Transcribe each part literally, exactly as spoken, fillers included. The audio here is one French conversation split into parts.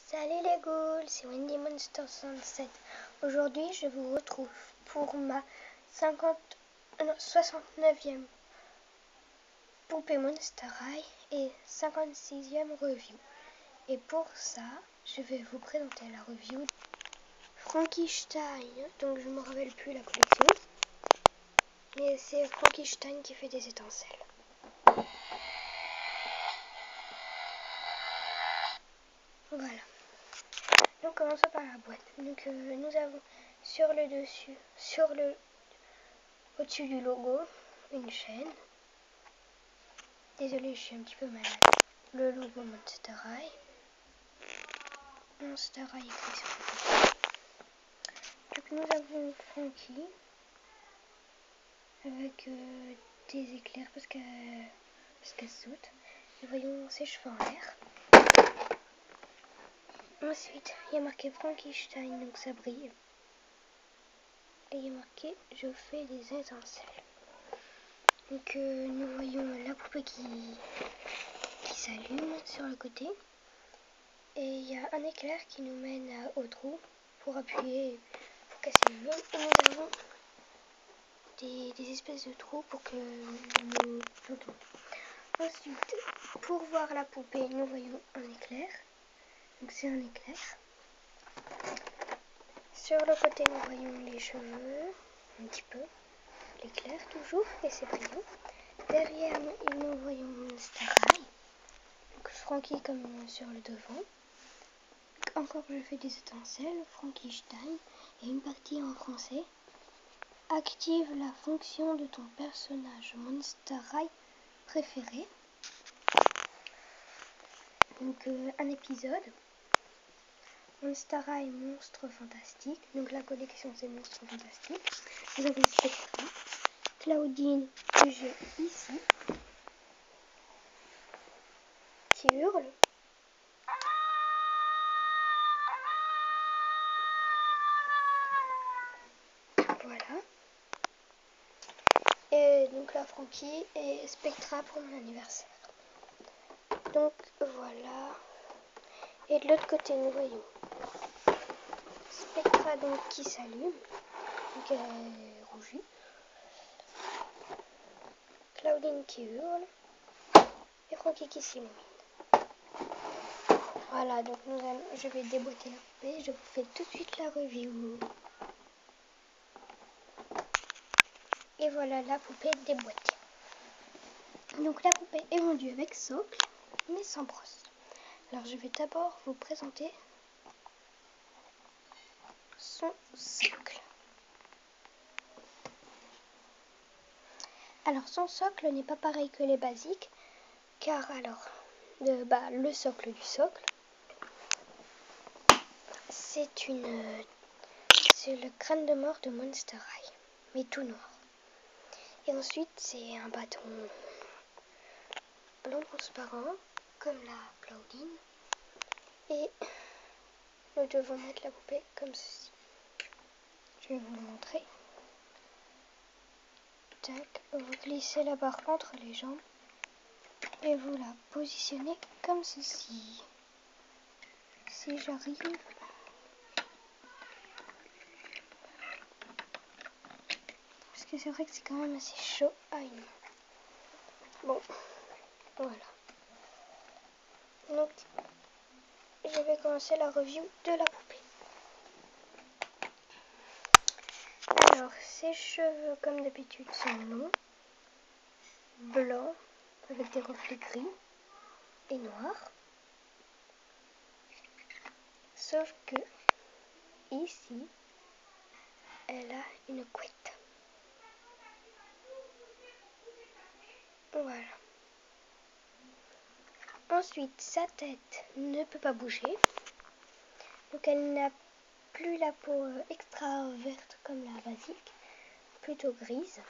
Salut les ghouls, c'est Wendy Monster soixante-sept. Aujourd'hui, je vous retrouve pour ma cinquante, non, soixante-neuvième poupée Monster High et cinquante-sixième review. Et pour ça, je vais vous présenter la review Frankenstein. Donc, je ne me rappelle plus la collection, mais c'est Frankenstein qui fait des étincelles. Voilà. Donc commençons par la boîte. Donc euh, nous avons sur le dessus, sur le au-dessus du logo, une chaîne. Désolée, je suis un petit peu malade. Le logo Monster High. Monster High écrit sur le côté. Donc nous avons Frankie avec euh, des éclairs parce qu'elle parce qu'elle saute. Et voyons ses cheveux en l'air. Ensuite, il y a marqué Frankenstein, donc ça brille. Et il y a marqué je fais des étincelles. Donc euh, nous voyons la poupée qui, qui s'allume sur le côté. Et il y a un éclair qui nous mène au trou pour appuyer, pour casser le mur. Et nous avons des, des espèces de trous pour que nous flottons. Ensuite, pour voir la poupée, nous voyons un éclair. Donc c'est un éclair. Sur le côté, nous voyons les cheveux, un petit peu. L'éclair toujours, et c'est brillant. Derrière, nous voyons Monster High. Donc Frankie comme sur le devant. Encore je fais des étincelles, Frankenstein. Et une partie en français. Active la fonction de ton personnage Monster High préféré. Donc euh, un épisode. Monster High Monstres Fantastiques. Donc la collection c'est Monstres Fantastiques. Vous avez Spectra. Claudine que j'ai ici. Qui hurle. Voilà. Et donc là Frankie et Spectra pour mon anniversaire. Donc voilà. Et de l'autre côté nous voyons Spectra donc qui s'allume. Donc elle est rougie. Claudine qui hurle. Et Frankie qui s'illumine. Voilà, donc nous allons, je vais déboîter la poupée. Je vous fais tout de suite la review. Et voilà la poupée déboîtée. Donc la poupée est vendue avec socle, mais sans brosse. Alors je vais d'abord vous présenter son socle. Alors son socle n'est pas pareil que les basiques, car alors de, bah, le socle du socle, c'est une, c'est le crâne de mort de Monster High, mais tout noir. Et ensuite c'est un bâton blanc transparent, comme la Claudine. Et nous devons mettre la poupée comme ceci. Je vais vous le montrer. Tac, vous glissez la barre entre les jambes et vous la positionnez comme ceci. Si j'arrive, parce que c'est vrai que c'est quand même assez chaud à une main. Bon, voilà. Donc, je vais commencer la review de la poupée. Alors, ses cheveux, comme d'habitude, sont longs, blancs, avec des reflets gris et noirs. Sauf que, ici, elle a une couette. Voilà. Ensuite, sa tête ne peut pas bouger. Donc, elle n'a plus la peau extra verte comme la basique, plutôt grise.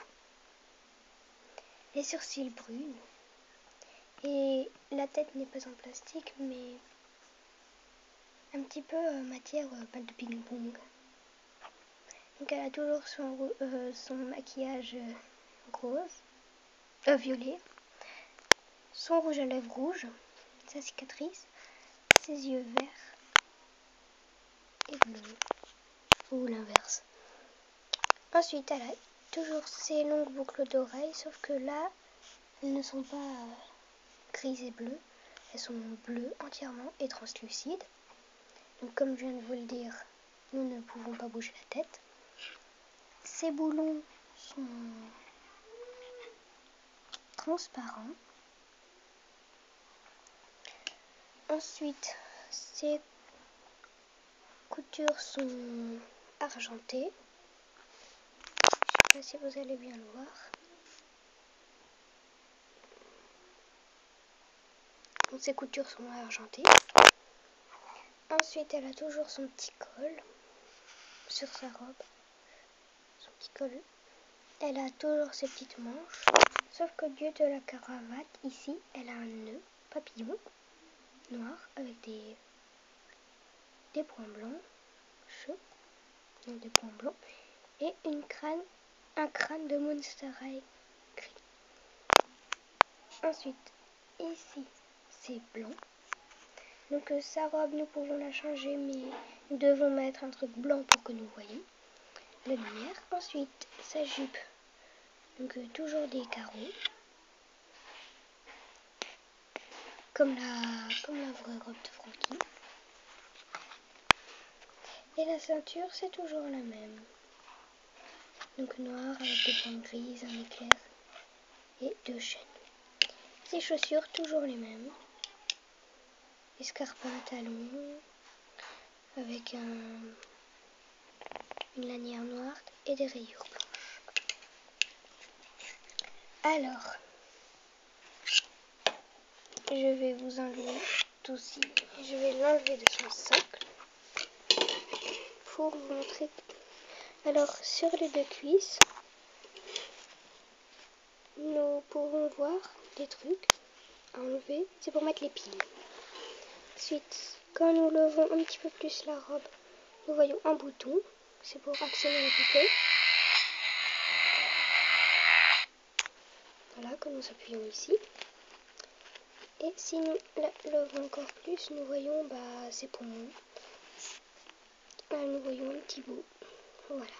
Les sourcils bruns. Et la tête n'est pas en plastique, mais un petit peu euh, matière euh, balle de ping-pong. Donc elle a toujours son, euh, son maquillage euh, rose, euh, violet, son rouge à lèvres rouge, sa cicatrice, ses yeux verts Ensuite, elle a toujours ses longues boucles d'oreilles, sauf que là, elles ne sont pas euh, grises et bleues. Elles sont bleues entièrement et translucides. Donc comme je viens de vous le dire, nous ne pouvons pas bouger la tête. Ces boulons sont transparents. Ensuite, ces coutures sont argentées. Je ne sais pas si vous allez bien le voir. Donc, ces coutures sont argentées. Ensuite, elle a toujours son petit col sur sa robe. Son petit col. Elle a toujours ses petites manches. Sauf qu'au lieu de la cravate, ici, elle a un nœud papillon noir avec des, des points blancs. Cheveux. Donc des points blancs. Et une crâne, un crâne de Monster High gris. Ensuite, ici, c'est blanc. Donc euh, sa robe, nous pouvons la changer, mais nous devons mettre un truc blanc pour que nous voyions la lumière. Ensuite, sa jupe, donc euh, toujours des carreaux, comme la, comme la vraie robe de Frankie. Et la ceinture, c'est toujours la même. Donc noir avec des pointes grises, un éclair et deux chaînes. Ses chaussures, toujours les mêmes. Escarpins à talons avec un, une lanière noire et des rayures blanches. Alors, je vais vous enlever tout ci. Je vais l'enlever de son socle pour vous montrer. Alors, sur les deux cuisses, nous pourrons voir des trucs à enlever. C'est pour mettre les piles. Ensuite, quand nous levons un petit peu plus la robe, nous voyons un bouton. C'est pour actionner la poupée. Voilà, que nous appuyons ici. Et si nous la levons encore plus, nous voyons bah, ses poumons. Là, nous voyons un petit bout. Voilà.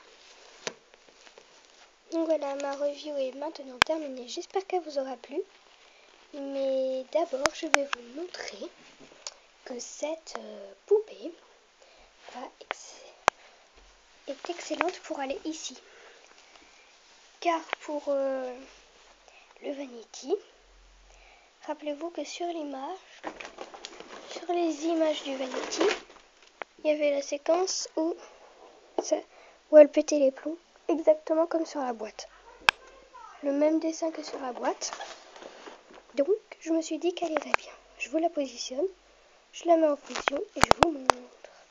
Donc voilà, ma review est maintenant terminée. J'espère qu'elle vous aura plu. Mais d'abord, je vais vous montrer que cette euh, poupée va ex est excellente pour aller ici. Car pour euh, le Vanity, rappelez-vous que sur l'image, sur les images du Vanity, il y avait la séquence où, ça, où elle pétait les plombs, exactement comme sur la boîte. Le même dessin que sur la boîte. Donc, je me suis dit qu'elle irait bien. Je vous la positionne, je la mets en position et je vous montre.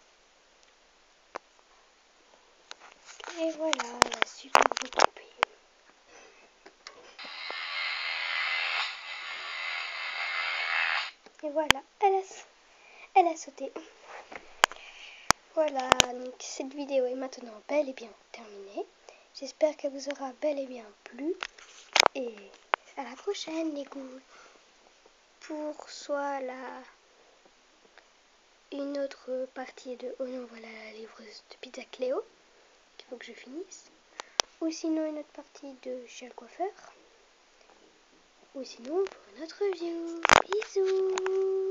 Et voilà la superbe poupée. Et voilà, elle a, elle a sauté. Voilà, donc cette vidéo est maintenant bel et bien terminée. J'espère qu'elle vous aura bel et bien plu. Et à la prochaine les goûts. Pour soit la une autre partie de Oh non, voilà la livreuse de pizza Cléo qu'il faut que je finisse. Ou sinon une autre partie de Chez le coiffeur. Ou sinon pour une autre review. Bisous.